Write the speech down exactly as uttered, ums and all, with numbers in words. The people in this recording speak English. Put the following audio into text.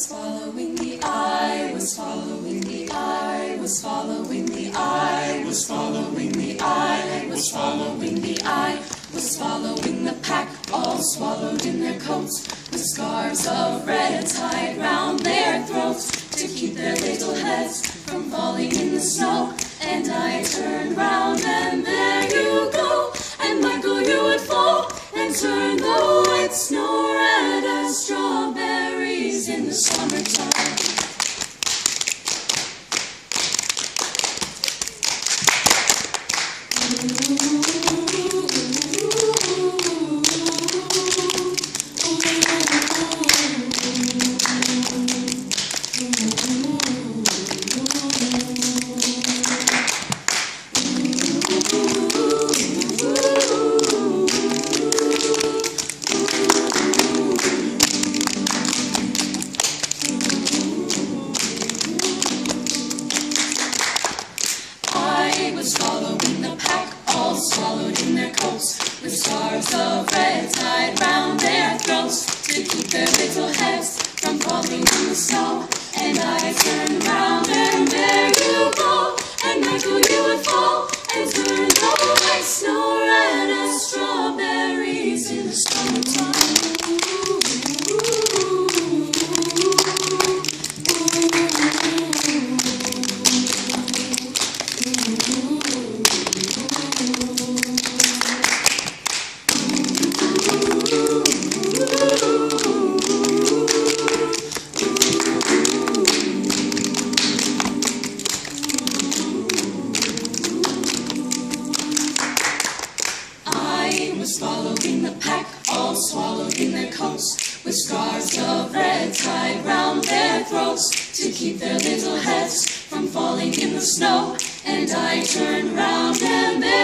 was following the I was following the I was following the I was following the I was following the I was following the pack, all swallowed in their coats, with scarves of red tied round their throats to keep their little heads from falling in the snow. And I turned round and there you go, and Michael, you would fall and turn the white snow red as strawberries in the summertime. Keep their little heads from falling in the snow, and I turned round and there